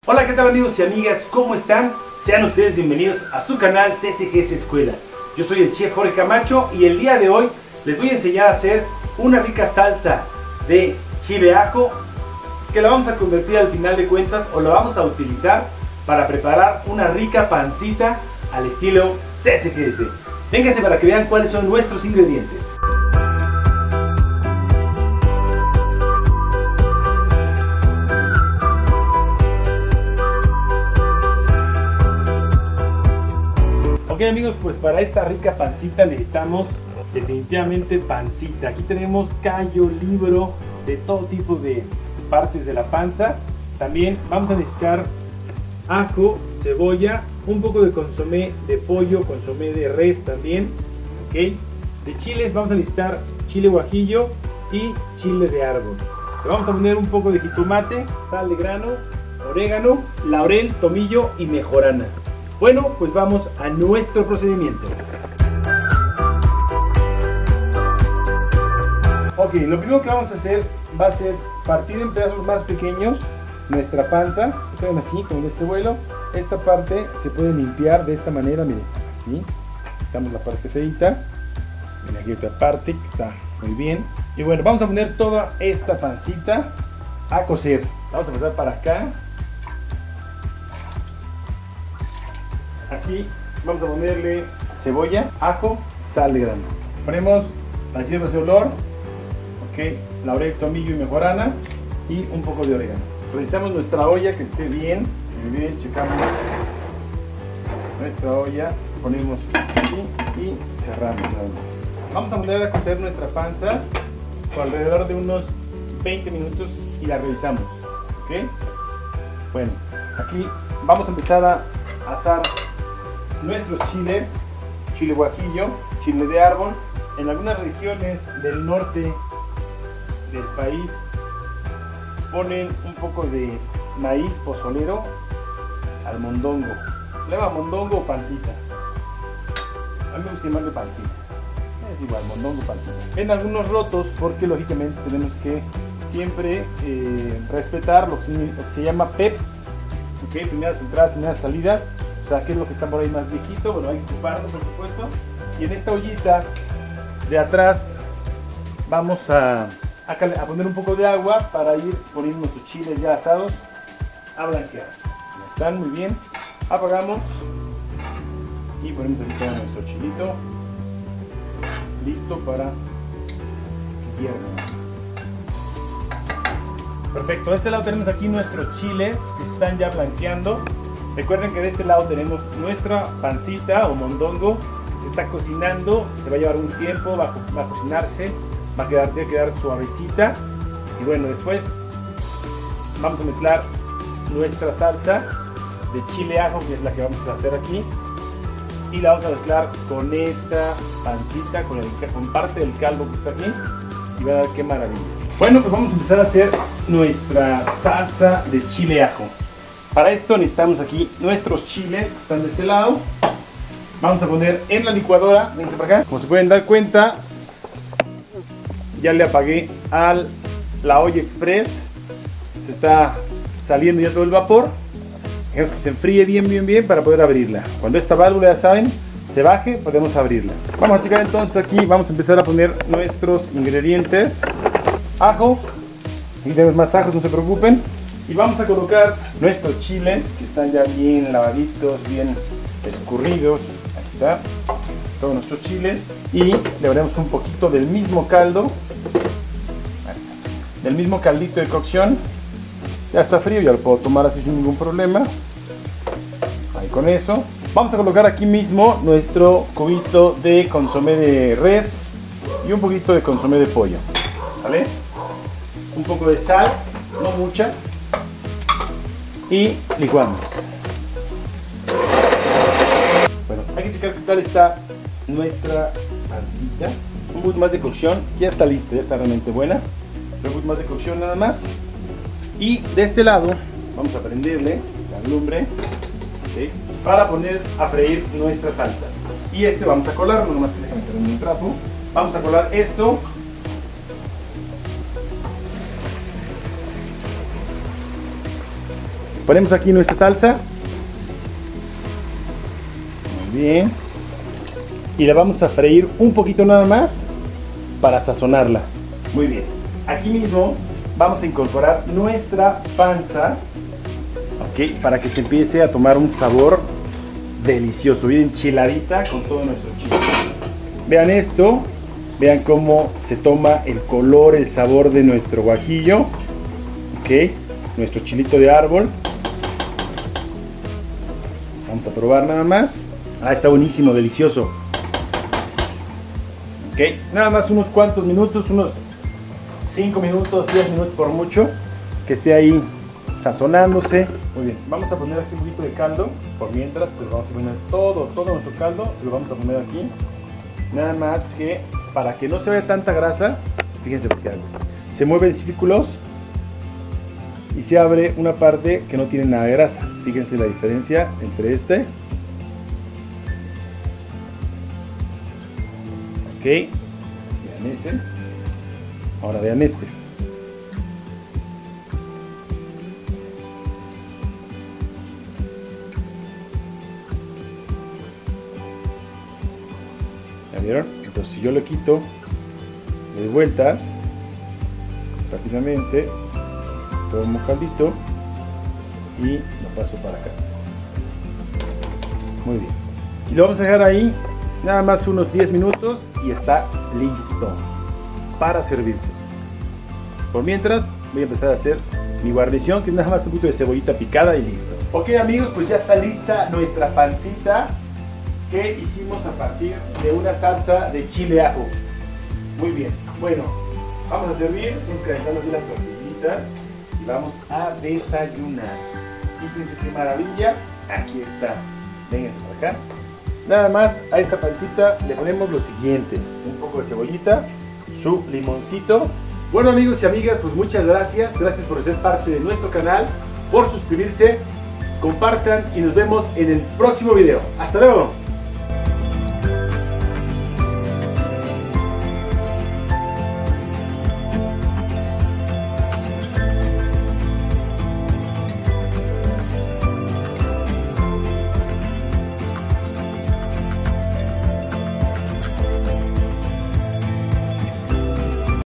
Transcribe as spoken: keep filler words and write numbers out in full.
Hola, ¿qué tal amigos y amigas? ¿Cómo están? Sean ustedes bienvenidos a su canal C S G S Escuela. Yo soy el chef Jorge Camacho y el día de hoy les voy a enseñar a hacer una rica salsa de chile ajo que la vamos a convertir al final de cuentas o la vamos a utilizar para preparar una rica pancita al estilo C S G S. Vénganse para que vean cuáles son nuestros ingredientes. Ok amigos, pues para esta rica pancita necesitamos definitivamente pancita. Aquí tenemos callo, libro, de todo tipo de partes de la panza. También vamos a necesitar ajo, cebolla, un poco de consomé de pollo, consomé de res también, ok. De chiles vamos a necesitar chile guajillo y chile de árbol. Le vamos a poner un poco de jitomate, sal de grano, orégano, laurel, tomillo y mejorana. Bueno, pues vamos a nuestro procedimiento. Ok, lo primero que vamos a hacer va a ser partir en pedazos más pequeños nuestra panza. Están así, con este vuelo. Esta parte se puede limpiar de esta manera, miren, así. Quitamos la parte feita. Miren, aquí otra parte que está muy bien. Y bueno, vamos a poner toda esta pancita a cocer. Vamos a pasar para acá. Aquí vamos a ponerle cebolla, ajo, sal de grano. Ponemos las hierbas de olor, ok, laurel, tomillo y mejorana y un poco de orégano. Revisamos nuestra olla que esté bien, muy bien, checamos nuestra olla, ponemos aquí y cerramos nada más. Vamos a poner a cocer nuestra panza por alrededor de unos veinte minutos y la revisamos, ok. Bueno, aquí vamos a empezar a asar nuestros chiles, chile guajillo, chile de árbol. En algunas regiones del norte del país ponen un poco de maíz pozolero al mondongo. Se llama mondongo o pancita. A mí me gusta llamarle pancita. Es igual, mondongo, pancita. En algunos rotos, porque lógicamente tenemos que siempre eh, respetar lo que, se, lo que se llama P E P S. Okay, primeras entradas, primeras salidas. O sea, que es lo que está por ahí más viejito, bueno, hay que ocuparlo por supuesto. Y en esta ollita de atrás vamos a, a, a poner un poco de agua para ir poniendo nuestros chiles ya asados a blanquear. Están muy bien. Apagamos y ponemos aquí todo nuestro chilito listo para que hierva. Perfecto, de este lado tenemos aquí nuestros chiles que están ya blanqueando. Recuerden que de este lado tenemos nuestra pancita o mondongo que se está cocinando, se va a llevar un tiempo, va a, va a cocinarse, va a quedar, debe quedar suavecita. Y bueno, después vamos a mezclar nuestra salsa de chile ajo, que es la que vamos a hacer aquí, y la vamos a mezclar con esta pancita, con, el, con parte del caldo que está aquí, y va a ver qué maravilla. Bueno, pues vamos a empezar a hacer nuestra salsa de chile ajo. Para esto necesitamos aquí nuestros chiles que están de este lado. Vamos a poner en la licuadora, venga para acá. Como se pueden dar cuenta, ya le apagué a la olla express. Se está saliendo ya todo el vapor. Dejemos que se enfríe bien, bien, bien para poder abrirla. Cuando esta válvula, ya saben, se baje, podemos abrirla. Vamos a checar entonces aquí, vamos a empezar a poner nuestros ingredientes. Ajo, aquí tenemos más ajos, no se preocupen. Y vamos a colocar nuestros chiles que están ya bien lavaditos, bien escurridos. Ahí está, todos nuestros chiles. Y le ponemos un poquito del mismo caldo, del mismo caldito de cocción. Ya está frío, ya lo puedo tomar así sin ningún problema. Ahí con eso. Vamos a colocar aquí mismo nuestro cubito de consomé de res y un poquito de consomé de pollo. ¿Vale? Un poco de sal, no mucha. Y licuamos. Bueno, hay que checar qué tal está nuestra pancita. Un poquito más de cocción, ya está lista, ya está realmente buena. Un poquito más de cocción nada más. Y de este lado vamos a prenderle la lumbre, ¿okay?, para poner a freír nuestra salsa. Y este vamos a colarlo, nomás que déjame meter un trapo. Vamos a colar esto. Ponemos aquí nuestra salsa. Muy bien. Y la vamos a freír un poquito nada más para sazonarla. Muy bien. Aquí mismo vamos a incorporar nuestra panza, ok, para que se empiece a tomar un sabor delicioso, bien enchiladita con todo nuestro chile. Vean esto, vean cómo se toma el color, el sabor de nuestro guajillo, ok, nuestro chilito de árbol. Vamos a probar nada más. Ah, está buenísimo, delicioso. Ok, nada más unos cuantos minutos, unos cinco minutos, diez minutos por mucho, que esté ahí sazonándose. Muy bien, vamos a poner aquí un poquito de caldo. Por mientras, pues vamos a poner todo, todo nuestro caldo, se lo vamos a poner aquí. Nada más que para que no se vea tanta grasa, fíjense lo que hago. Se mueve en círculos y se abre una parte que no tiene nada de grasa. Fíjense la diferencia entre este. Ok, vean ese. Ahora vean este. ¿Ya vieron? Entonces si yo lo quito, le doy vueltas rápidamente, tomo caldito y lo paso para acá. Muy bien. Y lo vamos a dejar ahí nada más unos diez minutos y está listo para servirse. Por mientras voy a empezar a hacer mi guarnición, que es nada más un poquito de cebollita picada y listo. Ok amigos, pues ya está lista nuestra pancita que hicimos a partir de una salsa de chile ajo. Muy bien, bueno, vamos a servir, vamos calentando aquí las tortillitas y vamos a desayunar. Fíjense qué maravilla, aquí está. Vénganse por acá. Nada más a esta pancita le ponemos lo siguiente: un poco de cebollita, su limoncito. Bueno amigos y amigas, pues muchas gracias, gracias por ser parte de nuestro canal, por suscribirse, compartan y nos vemos en el próximo video. Hasta luego.